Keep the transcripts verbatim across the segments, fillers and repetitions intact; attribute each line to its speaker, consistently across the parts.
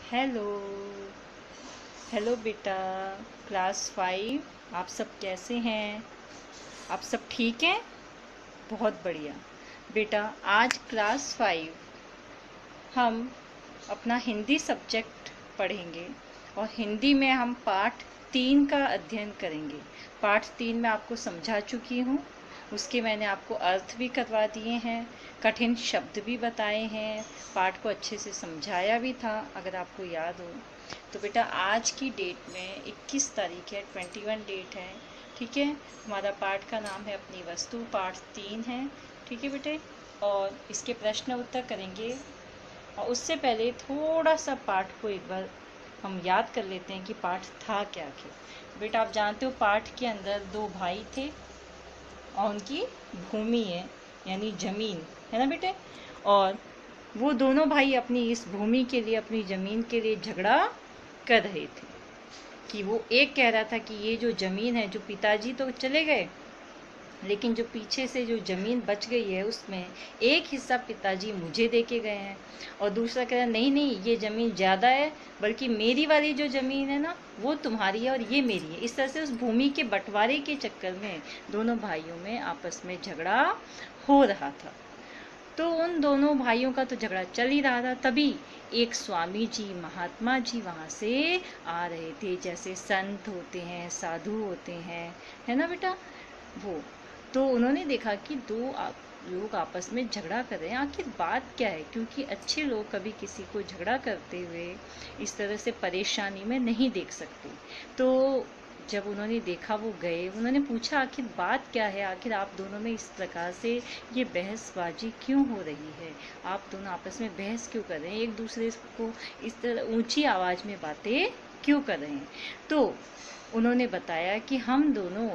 Speaker 1: Hello. Hello बेटा, class five. आप सब कैसे हैं? आप सब ठीक हैं? बहुत बढ़िया। बेटा, आज क्लास फाइव हम अपना हिंदी सब्जेक्ट पढ़ेंगे और हिंदी में हम पाठ तीन का अध्ययन करेंगे। पाठ तीन में आपको समझा चुकी हूँ, उसके मैंने आपको अर्थ भी करवा दिए हैं, कठिन शब्द भी बताए हैं, पाठ को अच्छे से समझाया भी था, अगर आपको याद हो। तो बेटा, आज की डेट में इक्कीस तारीख है, इक्कीस डेट है, ठीक है। हमारा पाठ का नाम है अपनी वस्तु, पाठ तीन है, ठीक है बेटे। और इसके प्रश्न उत्तर करेंगे, और उससे पहले थोड़ा सा पाठ को एक बार हम याद कर लेते हैं कि पाठ था क्या आखिर। बेटा, आप जानते हो पाठ के अंदर दो भाई थे और उनकी भूमि है, यानी जमीन है ना बेटे। और वो दोनों भाई अपनी इस भूमि के लिए, अपनी जमीन के लिए झगड़ा कर रहे थे कि वो एक कह रहा था कि ये जो जमीन है, जो पिताजी तो चले गए लेकिन जो पीछे से जो ज़मीन बच गई है उसमें एक हिस्सा पिताजी मुझे दे के गए हैं, और दूसरा कह रहा नहीं नहीं, ये ज़मीन ज़्यादा है, बल्कि मेरी वाली जो ज़मीन है ना वो तुम्हारी है और ये मेरी है। इस तरह से उस भूमि के बंटवारे के चक्कर में दोनों भाइयों में आपस में झगड़ा हो रहा था। तो उन दोनों भाइयों का तो झगड़ा चल ही रहा था, तभी एक स्वामी जी, महात्मा जी वहाँ से आ रहे थे। जैसे संत होते हैं, साधु होते हैं, है ना बेटा, वो। तो उन्होंने देखा कि दो आप लोग आपस में झगड़ा कर रहे हैं, आखिर बात क्या है, क्योंकि अच्छे लोग कभी किसी को झगड़ा करते हुए इस तरह से परेशानी में नहीं देख सकते। तो जब उन्होंने देखा, वो गए, उन्होंने पूछा आखिर बात क्या है, आखिर आप दोनों में इस प्रकार से ये बहसबाजी क्यों हो रही है, आप दोनों आपस में बहस क्यों कर रहे हैं, एक दूसरे को इस तरह ऊंची आवाज़ में बातें क्यों कर रहे हैं। तो उन्होंने बताया कि हम दोनों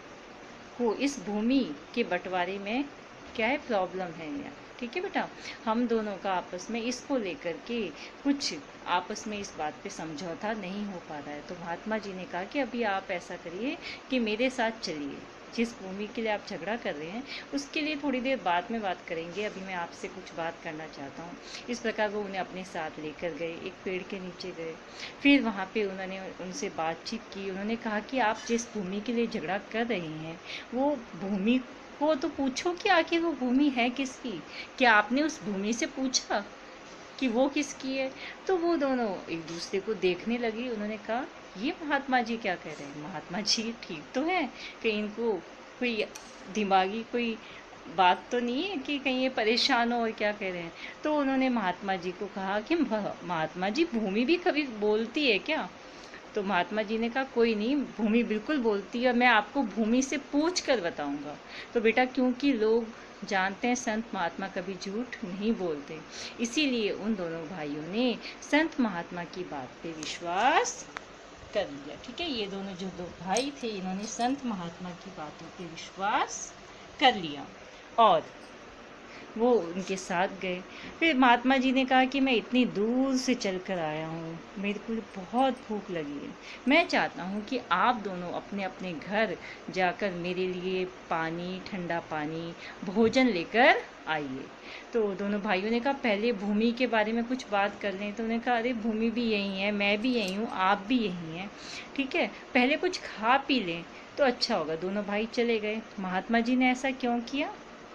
Speaker 1: को इस भूमि के बंटवारे में क्या है, प्रॉब्लम है या, ठीक है बेटा। हम दोनों का आपस में इसको लेकर के कुछ आपस में इस बात पे समझौता नहीं हो पा रहा है। तो महात्मा जी ने कहा कि अभी आप ऐसा करिए कि मेरे साथ चलिए, जिस भूमि के लिए आप झगड़ा कर रहे हैं उसके लिए थोड़ी देर बाद में बात करेंगे, अभी मैं आपसे कुछ बात करना चाहता हूँ। इस प्रकार वो उन्हें अपने साथ लेकर गए, एक पेड़ के नीचे गए। फिर वहाँ पे उन्होंने उनसे बातचीत की। उन्होंने कहा कि आप जिस भूमि के लिए झगड़ा कर रहे हैं वो भूमि को तो पूछो कि आखिर वो भूमि है किसकी। क्या आपने उस भूमि से पूछा कि वो किसकी है? तो वो दोनों एक दूसरे को देखने लगी। उन्होंने कहा ये महात्मा जी क्या कह रहे हैं, महात्मा जी ठीक तो है, कहीं इनको कोई दिमागी कोई बात तो नहीं है कि कहीं ये परेशान हो और क्या कह रहे हैं। तो उन्होंने महात्मा जी को कहा कि महात्मा जी, भूमि भी कभी बोलती है क्या? तो महात्मा जी ने कहा कोई नहीं, भूमि बिल्कुल बोलती है, मैं आपको भूमि से पूछ कर बताऊंगा। तो बेटा, क्योंकि लोग जानते हैं संत महात्मा कभी झूठ नहीं बोलते, इसीलिए उन दोनों भाइयों ने संत महात्मा की बात पे विश्वास कर लिया, ठीक है। ये दोनों जो दो भाई थे, इन्होंने संत महात्मा की बातों पे विश्वास कर लिया और वो उनके साथ गए। फिर महात्मा जी ने कहा कि मैं इतनी दूर से चल कर आया हूँ, मेरे को बहुत भूख लगी है, मैं चाहता हूँ कि आप दोनों अपने अपने घर जाकर मेरे लिए पानी, ठंडा पानी, भोजन लेकर आइए। तो दोनों भाइयों ने कहा पहले भूमि के बारे में कुछ बात कर लें। तो उन्होंने कहा अरे भूमि भी यही है, मैं भी यही हूँ, आप भी यही हैं, ठीक है, पहले कुछ खा पी लें तो अच्छा होगा। दोनों भाई चले गए। महात्मा जी ने ऐसा क्यों किया?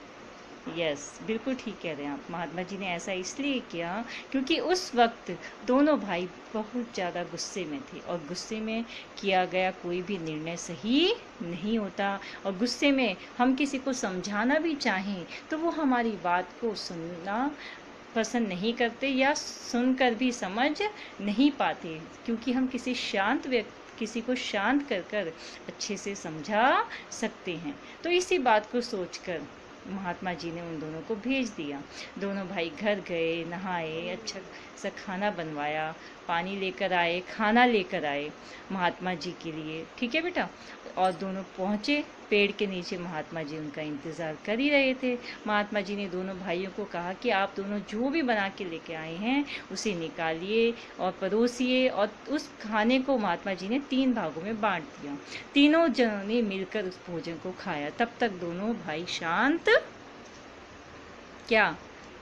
Speaker 1: यस, बिल्कुल ठीक कह रहे हैं आप। महात्मा जी ने ऐसा इसलिए किया क्योंकि उस वक्त दोनों भाई बहुत ज़्यादा गुस्से में थे, और गुस्से में किया गया कोई भी निर्णय सही नहीं होता। और गुस्से में हम किसी को समझाना भी चाहें तो वो हमारी बात को सुनना पसंद नहीं करते, या सुनकर भी समझ नहीं पाते, क्योंकि हम किसी शांत व्यक्ति किसी को शांत कर कर अच्छे से समझा सकते हैं। तो इसी बात को सोचकर महात्मा जी ने उन दोनों को भेज दिया। दोनों भाई घर गए, नहाए, अच्छा सा खाना बनवाया, पानी लेकर आए, खाना लेकर आए महात्मा जी के लिए, ठीक है बेटा। और दोनों पहुँचे पेड़ के नीचे, महात्मा जी उनका इंतज़ार कर ही रहे थे। महात्मा जी ने दोनों भाइयों को कहा कि आप दोनों जो भी बना के लेके आए हैं उसे निकालिए और परोसिए, और उस खाने को महात्मा जी ने तीन भागों में बांट दिया। तीनों जनों ने मिलकर उस भोजन को खाया। तब तक दोनों भाई शांत क्या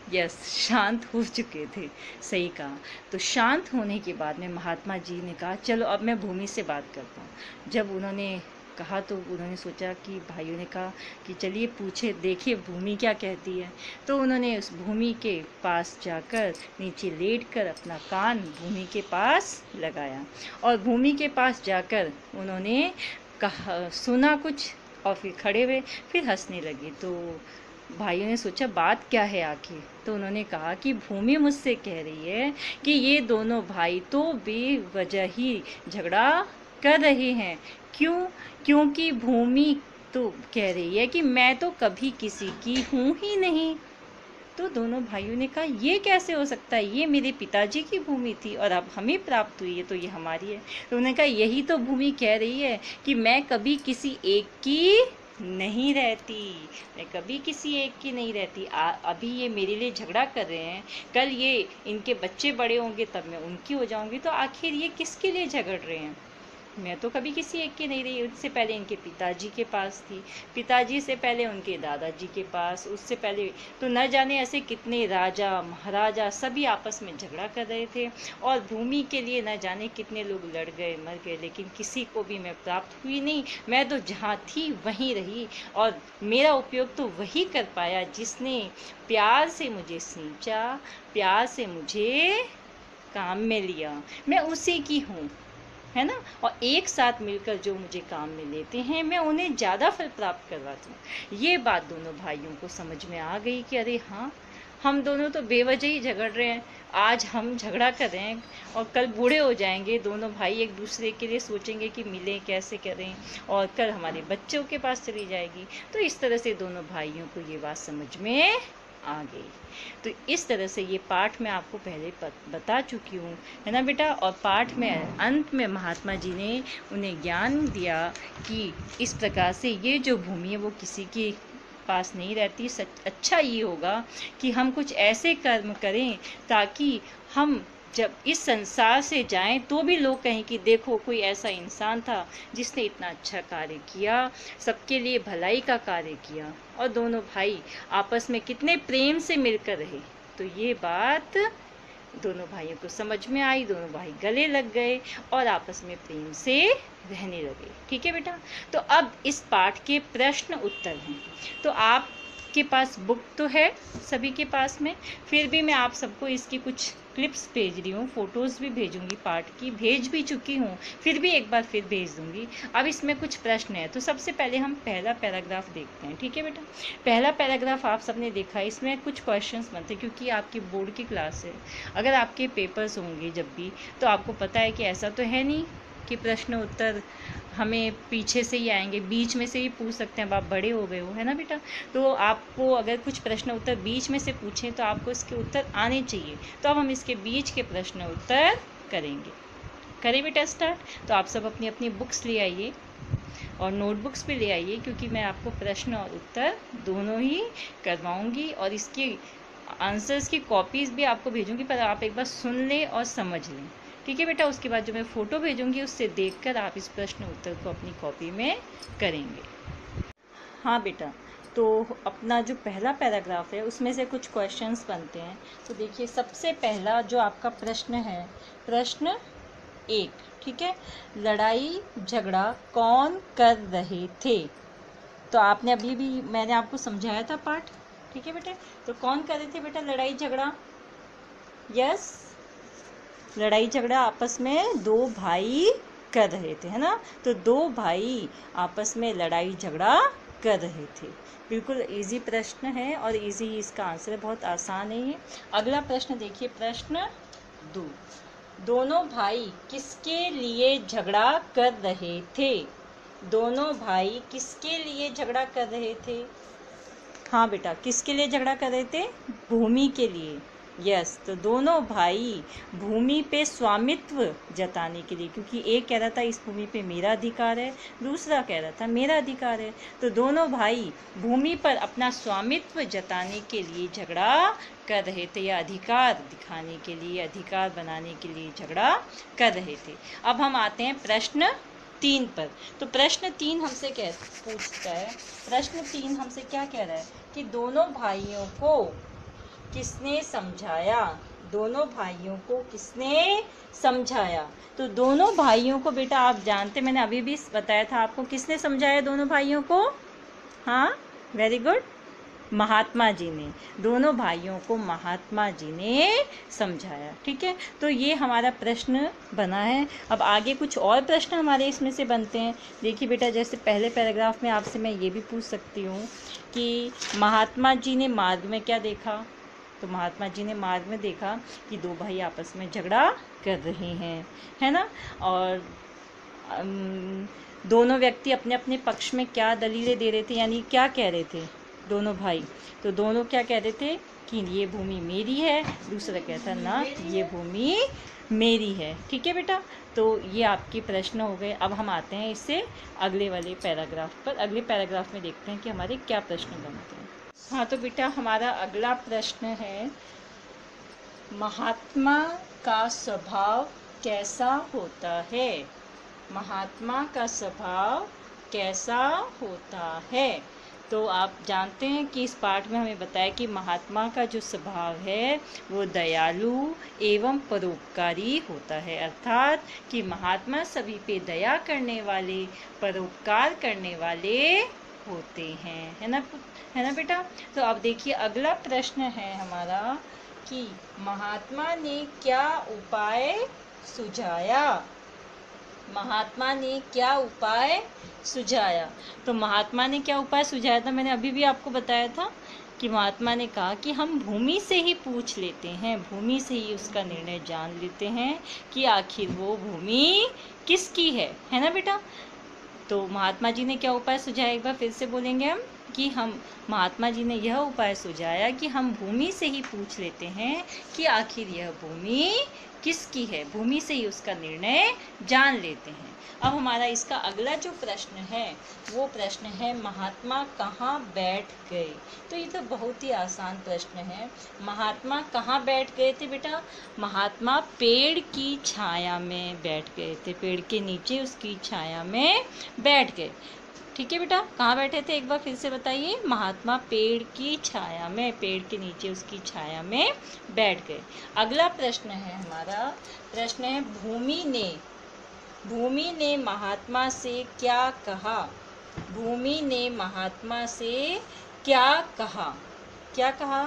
Speaker 1: यस, शांत हो चुके थे, सही कहा। तो शांत होने के बाद में महात्मा जी ने कहा चलो अब मैं भूमि से बात करता हूँ। जब उन्होंने कहा तो उन्होंने सोचा कि भाइयों ने कहा कि चलिए पूछे देखिए भूमि क्या कहती है। तो उन्होंने उस भूमि के पास जाकर नीचे लेटकर अपना कान भूमि के पास लगाया और भूमि के पास जाकर उन्होंने कहा सुना कुछ और फिर खड़े हुए फिर हंसने लगे। तो भाइयों ने सोचा बात क्या है आखिर। तो उन्होंने कहा कि भूमि मुझसे कह रही है कि ये दोनों भाई तो बेवजह ही झगड़ा कर रहे हैं। क्यों? क्योंकि भूमि तो कह रही है कि मैं तो कभी किसी की हूँ ही नहीं। तो दोनों भाइयों ने कहा ये कैसे हो सकता है, ये मेरे पिताजी की भूमि थी और अब हमें प्राप्त हुई है तो ये हमारी है। तो उन्होंने कहा यही तो भूमि कह रही है कि मैं कभी किसी एक की नहीं रहती, मैं कभी किसी एक की नहीं रहती। आ, अभी ये मेरे लिए झगड़ा कर रहे हैं, कल ये इनके बच्चे बड़े होंगे तब मैं उनकी हो जाऊंगी, तो आखिर ये किसके लिए झगड़ रहे हैं। मैं तो कभी किसी एक की नहीं रही। उससे पहले इनके पिताजी के पास थी, पिताजी से पहले उनके दादाजी के पास, उससे पहले तो न जाने ऐसे कितने राजा महाराजा सभी आपस में झगड़ा कर रहे थे और भूमि के लिए न जाने कितने लोग लड़ गए मर गए, लेकिन किसी को भी मैं प्राप्त हुई नहीं। मैं तो जहाँ थी वहीं रही और मेरा उपयोग तो वही कर पाया जिसने प्यार से मुझे सींचा, प्यार से मुझे काम में लिया। मैं उसी की हूँ, है ना। और एक साथ मिलकर जो मुझे काम में लेते हैं मैं उन्हें ज़्यादा फल प्राप्त करवाती हूँ। ये बात दोनों भाइयों को समझ में आ गई कि अरे हाँ, हम दोनों तो बेवजह ही झगड़ रहे हैं। आज हम झगड़ा कर रहे हैं और कल बूढ़े हो जाएंगे, दोनों भाई एक दूसरे के लिए सोचेंगे कि मिलें कैसे करें, और कल हमारे बच्चों के पास चली जाएगी। तो इस तरह से दोनों भाइयों को ये बात समझ में आ गई। तो इस तरह से ये पाठ मैं आपको पहले बता चुकी हूँ, है ना बेटा। और पाठ में अंत में महात्मा जी ने उन्हें ज्ञान दिया कि इस प्रकार से ये जो भूमि है वो किसी के पास नहीं रहती। सच अच्छा ये होगा कि हम कुछ ऐसे कर्म करें ताकि हम जब इस संसार से जाएं तो भी लोग कहें कि देखो कोई ऐसा इंसान था जिसने इतना अच्छा कार्य किया, सबके लिए भलाई का कार्य किया, और दोनों भाई आपस में कितने प्रेम से मिलकर रहे। तो ये बात दोनों भाइयों को समझ में आई, दोनों भाई गले लग गए और आपस में प्रेम से रहने लगे। ठीक है बेटा। तो अब इस पाठ के प्रश्न उत्तर हैं। तो आप के पास बुक तो है सभी के पास में, फिर भी मैं आप सबको इसकी कुछ क्लिप्स भेज रही हूँ, फोटोज़ भी भेजूंगी, पाठ की भेज भी चुकी हूँ, फिर भी एक बार फिर भेज दूंगी। अब इसमें कुछ प्रश्न है, तो सबसे पहले हम पहला पैराग्राफ देखते हैं। ठीक है बेटा। पहला पैराग्राफ आप सबने देखा, इसमें कुछ क्वेश्चंस बनते हैं क्योंकि आपकी बोर्ड की क्लास है। अगर आपके पेपर्स होंगे जब भी, तो आपको पता है कि ऐसा तो है नहीं कि प्रश्न उत्तर हमें पीछे से ही आएंगे, बीच में से ही पूछ सकते हैं। अब आप बड़े हो गए हो, है ना बेटा। तो आपको अगर कुछ प्रश्न उत्तर बीच में से पूछें तो आपको इसके उत्तर आने चाहिए। तो अब हम इसके बीच के प्रश्न उत्तर करेंगे। करें बेटा स्टार्ट। तो आप सब अपनी अपनी बुक्स ले आइए और नोटबुक्स भी ले आइए, क्योंकि मैं आपको प्रश्न और उत्तर दोनों ही करवाऊँगी और इसके आंसर्स की कॉपीज़ भी आपको भेजूँगी, पर आप एक बार सुन लें और समझ लें। ठीक है बेटा। उसके बाद जो मैं फ़ोटो भेजूंगी उससे देखकर आप इस प्रश्न उत्तर को अपनी कॉपी में करेंगे। हाँ बेटा। तो अपना जो पहला पैराग्राफ है उसमें से कुछ क्वेश्चंस बनते हैं। तो देखिए सबसे पहला जो आपका प्रश्न है, प्रश्न एक, ठीक है, लड़ाई झगड़ा कौन कर रहे थे। तो आपने अभी भी मैंने आपको समझाया था पाठ। ठीक है बेटा। तो कौन कर रहे थे बेटा लड़ाई झगड़ा। यस, लड़ाई झगड़ा आपस में दो भाई कर रहे थे, है ना। तो दो भाई आपस में लड़ाई झगड़ा कर रहे थे। बिल्कुल इजी प्रश्न है और इजी इसका आंसर है, बहुत आसान है ये। अगला प्रश्न देखिए, प्रश्न दो, दोनों भाई किसके लिए झगड़ा कर रहे थे। दोनों भाई किसके लिए झगड़ा कर रहे थे। हाँ बेटा, किसके लिए झगड़ा कर रहे थे। भूमि के लिए। यस, तो दोनों भाई भूमि पे स्वामित्व जताने के लिए, क्योंकि एक कह रहा था इस भूमि पे मेरा अधिकार है, दूसरा कह रहा था मेरा अधिकार है, तो दोनों भाई भूमि पर अपना स्वामित्व जताने के लिए झगड़ा कर रहे थे, या अधिकार दिखाने के लिए, अधिकार बनाने के लिए झगड़ा कर रहे थे। अब हम आते हैं प्रश्न तीन पर। तो प्रश्न तीन हमसे क्या पूछता है, प्रश्न तीन हमसे क्या कह रहा है कि दोनों भाइयों को किसने समझाया? दोनों भाइयों को किसने समझाया? तो दोनों भाइयों को बेटा आप जानते, मैंने अभी भी बताया था आपको, किसने समझाया दोनों भाइयों को? हाँ, वेरी गुड, महात्मा जी ने। दोनों भाइयों को महात्मा जी ने समझाया। ठीक है, तो ये हमारा प्रश्न बना है। अब आगे कुछ और प्रश्न हमारे इसमें से बनते हैं। देखिए बेटा, जैसे पहले पैराग्राफ में आपसे मैं ये भी पूछ सकती हूँ कि महात्मा जी ने मार्ग में क्या देखा? तो महात्मा जी ने मार्ग में देखा कि दो भाई आपस में झगड़ा कर रहे हैं, है ना, और दोनों व्यक्ति अपने अपने पक्ष में क्या दलीलें दे रहे थे, यानी क्या कह रहे थे दोनों भाई? तो दोनों क्या कह रहे थे कि ये भूमि मेरी है, दूसरा कहता ना ये भूमि मेरी है। ठीक है बेटा, तो ये आपके प्रश्न हो गए। अब हम आते हैं इससे अगले वाले पैराग्राफ पर। अगले पैराग्राफ में देखते हैं कि हमारे क्या प्रश्न बनते हैं। हाँ, तो बेटा हमारा अगला प्रश्न है, महात्मा का स्वभाव कैसा होता है? महात्मा का स्वभाव कैसा होता है? तो आप जानते हैं कि इस पाठ में हमें बताया कि महात्मा का जो स्वभाव है वो दयालु एवं परोपकारी होता है, अर्थात कि महात्मा सभी पे दया करने वाले, परोपकार करने वाले होते हैं, है ना, है ना बेटा। तो अब देखिए अगला प्रश्न है हमारा कि महात्मा ने क्या उपाय सुझाया? महात्मा ने क्या उपाय सुझाया? तो महात्मा ने क्या उपाय सुझाया था? मैंने अभी भी आपको बताया था कि महात्मा ने कहा कि हम भूमि से ही पूछ लेते हैं, भूमि से ही उसका निर्णय जान लेते हैं कि आखिर वो भूमि किसकी है, है ना बेटा। तो महात्मा जी ने क्या उपाय सुझाया, एक बार फिर से बोलेंगे हम कि हम महात्मा जी ने यह उपाय सुझाया कि हम भूमि से ही पूछ लेते हैं कि आखिर यह भूमि किसकी है, भूमि से ही उसका निर्णय जान लेते हैं। अब हमारा इसका अगला जो प्रश्न है वो प्रश्न है, महात्मा कहाँ बैठ गए? तो ये तो बहुत ही आसान प्रश्न है। महात्मा कहाँ बैठ गए थे बेटा? महात्मा पेड़ की छाया में बैठ गए थे, पेड़ के नीचे उसकी छाया में बैठ गए। ठीक है बेटा, कहाँ बैठे थे एक बार फिर से बताइए? महात्मा पेड़ की छाया में, पेड़ के नीचे उसकी छाया में बैठ गए। अगला प्रश्न है हमारा, प्रश्न है भूमि ने भूमि ने महात्मा से क्या कहा? भूमि ने महात्मा से क्या कहा? क्या कहा?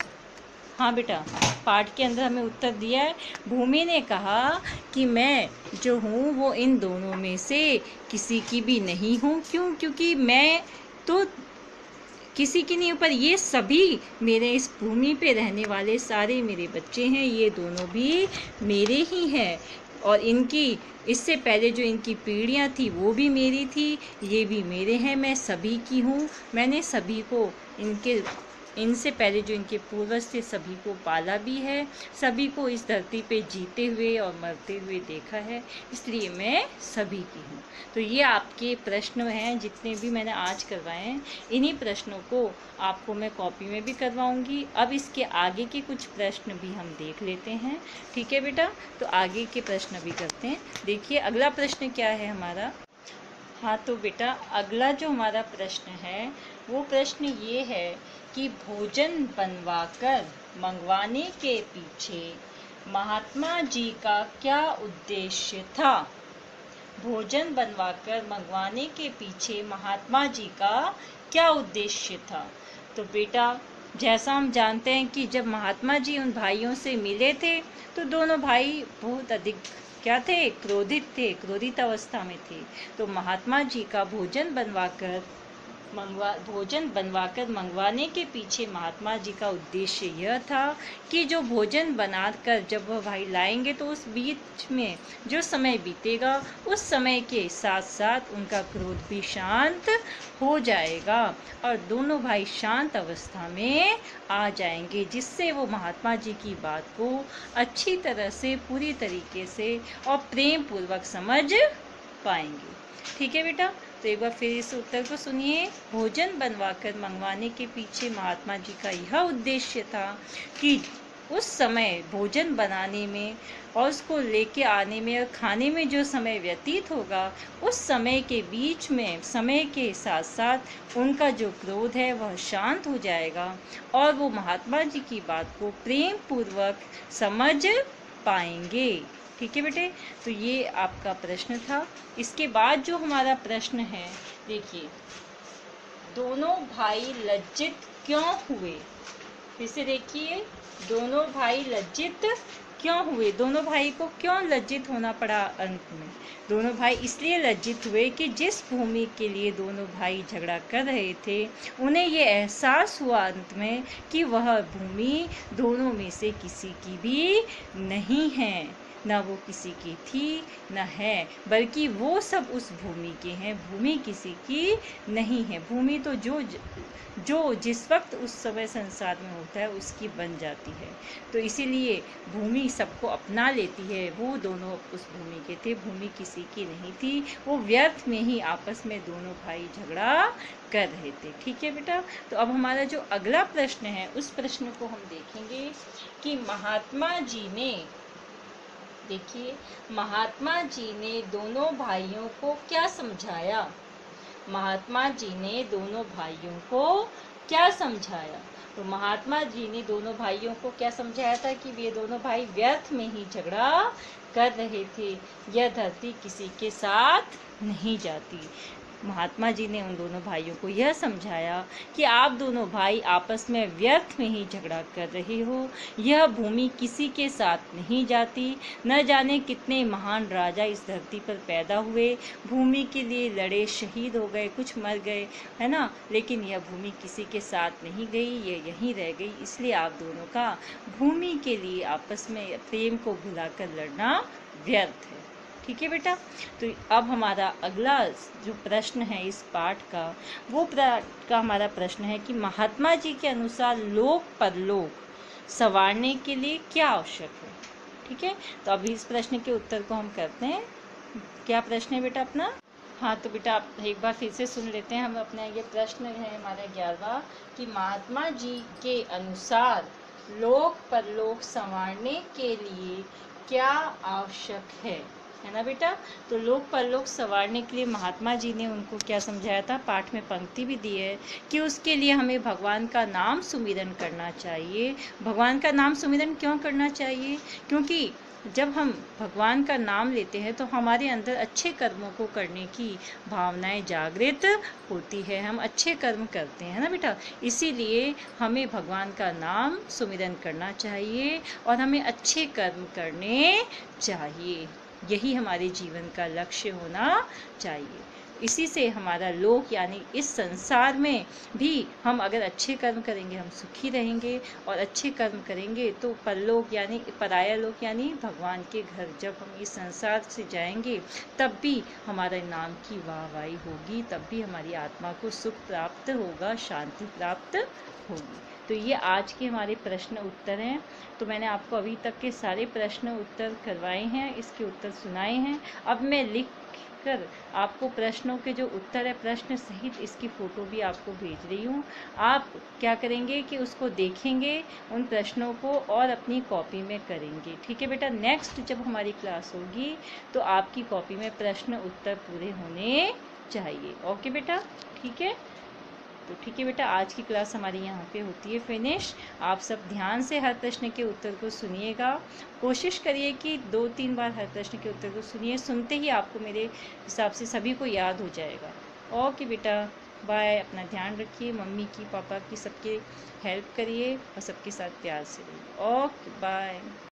Speaker 1: हाँ बेटा, पाठ के अंदर हमें उत्तर दिया है। भूमि ने कहा कि मैं जो हूँ वो इन दोनों में से किसी की भी नहीं हूँ। क्यों? क्योंकि मैं तो किसी की नहीं हूँ, पर ये सभी मेरे इस भूमि पे रहने वाले सारे मेरे बच्चे हैं, ये दोनों भी मेरे ही हैं, और इनकी इससे पहले जो इनकी पीढ़ियाँ थी वो भी मेरी थी, ये भी मेरे हैं, मैं सभी की हूँ। मैंने सभी को, इनके इनसे पहले जो इनके पूर्वज थे सभी को पाला भी है, सभी को इस धरती पे जीते हुए और मरते हुए देखा है, इसलिए मैं सभी की हूँ। तो ये आपके प्रश्न हैं जितने भी मैंने आज करवाए हैं, इन्हीं प्रश्नों को आपको मैं कॉपी में भी करवाऊँगी। अब इसके आगे के कुछ प्रश्न भी हम देख लेते हैं। ठीक है बेटा, तो आगे के प्रश्न भी करते हैं। देखिए अगला प्रश्न क्या है हमारा। हाँ, तो बेटा अगला जो हमारा प्रश्न है वो प्रश्न ये है कि भोजन बनवाकर मंगवाने के पीछे महात्मा जी का क्या उद्देश्य था? भोजन बनवाकर मंगवाने के पीछे महात्मा जी का क्या उद्देश्य था? तो बेटा जैसा हम जानते हैं कि जब महात्मा जी उन भाइयों से मिले थे तो दोनों भाई बहुत अधिक क्या थे? क्रोधित थे, क्रोधित अवस्था में थे। तो महात्मा जी का भोजन बनवाकर मंगवा भोजन बनवाकर मंगवाने के पीछे महात्मा जी का उद्देश्य यह था कि जो भोजन बनाकर जब वह भाई लाएंगे तो उस बीच में जो समय बीतेगा उस समय के साथ साथ उनका क्रोध भी शांत हो जाएगा और दोनों भाई शांत अवस्था में आ जाएंगे, जिससे वो महात्मा जी की बात को अच्छी तरह से, पूरी तरीके से और प्रेम पूर्वक समझ पाएंगे। ठीक है बेटा, तो एक बार फिर इस उत्तर को सुनिए। भोजन बनवाकर मंगवाने के पीछे महात्मा जी का यह उद्देश्य था कि उस समय भोजन बनाने में और उसको लेके आने में और खाने में जो समय व्यतीत होगा, उस समय के बीच में समय के साथ साथ उनका जो क्रोध है वह शांत हो जाएगा और वो महात्मा जी की बात को प्रेम पूर्वक समझ पाएंगे। ठीक है बेटे, तो ये आपका प्रश्न था। इसके बाद जो हमारा प्रश्न है, देखिए, दोनों भाई लज्जित क्यों हुए? फिर से देखिए, दोनों भाई लज्जित क्यों हुए? दोनों भाई को क्यों लज्जित होना पड़ा अंत में? दोनों भाई इसलिए लज्जित हुए कि जिस भूमि के लिए दोनों भाई झगड़ा कर रहे थे, उन्हें ये एहसास हुआ अंत में कि वह भूमि दोनों में से किसी की भी नहीं है, ना वो किसी की थी न है, बल्कि वो सब उस भूमि के हैं, भूमि किसी की नहीं है। भूमि तो जो जो जिस वक्त उस समय संसार में होता है उसकी बन जाती है, तो इसीलिए भूमि सबको अपना लेती है। वो दोनों उस भूमि के थे, भूमि किसी की नहीं थी। वो व्यर्थ में ही आपस में दोनों भाई झगड़ा कर रहे थे। ठीक है बेटा, तो अब हमारा जो अगला प्रश्न है उस प्रश्न को हम देखेंगे कि महात्मा जी ने, देखिए, महात्मा जी ने दोनों भाइयों को क्या समझाया? महात्मा जी ने दोनों भाइयों को क्या समझाया? तो महात्मा जी ने दोनों भाइयों को क्या समझाया था कि वे दोनों भाई व्यर्थ में ही झगड़ा कर रहे थे, यह धरती किसी के साथ नहीं जाती। महात्मा जी ने उन दोनों भाइयों को यह समझाया कि आप दोनों भाई आपस में व्यर्थ में ही झगड़ा कर रहे हो, यह भूमि किसी के साथ नहीं जाती। न जाने कितने महान राजा इस धरती पर पैदा हुए, भूमि के लिए लड़े, शहीद हो गए, कुछ मर गए, है ना, लेकिन यह भूमि किसी के साथ नहीं गई, ये यहीं रह गई। इसलिए आप दोनों का भूमि के लिए आपस में प्रेम को भुलाकर लड़ना व्यर्थ है। ठीक है बेटा, तो अब हमारा अगला जो प्रश्न है इस पाठ का, वो पाठ का हमारा प्रश्न है कि महात्मा जी के अनुसार लोक परलोक संवारने के लिए क्या आवश्यक है? ठीक है, तो अभी इस प्रश्न के उत्तर को हम करते हैं। क्या प्रश्न है बेटा अपना? हाँ, तो बेटा आप एक बार फिर से सुन लेते हैं। हम अपना ये प्रश्न है हमारा ग्यारहवां कि महात्मा जी के अनुसार लोक परलोक संवारने के लिए क्या आवश्यक है, है ना बेटा? तो लोक परलोक संवारने के लिए महात्मा जी ने उनको क्या समझाया था? पाठ में पंक्ति भी दी है कि उसके लिए हमें भगवान का नाम सुमिरन करना चाहिए। भगवान का नाम सुमिरन क्यों करना चाहिए? क्योंकि जब हम भगवान का नाम लेते हैं तो हमारे अंदर अच्छे कर्मों को करने की भावनाएं जागृत होती है, हम अच्छे कर्म करते हैं ना बेटा। इसीलिए हमें भगवान का नाम सुमिरन करना चाहिए और हमें अच्छे कर्म करने चाहिए। यही हमारे जीवन का लक्ष्य होना चाहिए। इसी से हमारा लोक यानी इस संसार में भी हम अगर अच्छे कर्म करेंगे हम सुखी रहेंगे, और अच्छे कर्म करेंगे तो परलोक यानी पराया लोक यानी भगवान के घर जब हम इस संसार से जाएंगे तब भी हमारे नाम की वाहवाही होगी, तब भी हमारी आत्मा को सुख प्राप्त होगा, शांति प्राप्त होगी। तो ये आज के हमारे प्रश्न उत्तर हैं। तो मैंने आपको अभी तक के सारे प्रश्न उत्तर करवाए हैं, इसके उत्तर सुनाए हैं। अब मैं लिख कर आपको प्रश्नों के जो उत्तर है प्रश्न सहित इसकी फ़ोटो भी आपको भेज रही हूँ। आप क्या करेंगे कि उसको देखेंगे उन प्रश्नों को और अपनी कॉपी में करेंगे। ठीक है बेटा, नेक्स्ट जब हमारी क्लास होगी तो आपकी कॉपी में प्रश्न उत्तर पूरे होने चाहिए। ओके बेटा, ठीक है। तो ठीक है बेटा, आज की क्लास हमारी यहाँ पे होती है फिनिश। आप सब ध्यान से हर प्रश्न के उत्तर को सुनिएगा। कोशिश करिए कि दो तीन बार हर प्रश्न के उत्तर को सुनिए, सुनते ही आपको मेरे हिसाब से सभी को याद हो जाएगा। ओके बेटा, बाय। अपना ध्यान रखिए, मम्मी की पापा की सबके हेल्प करिए और सबके साथ प्यार से रहिए। Okay bye.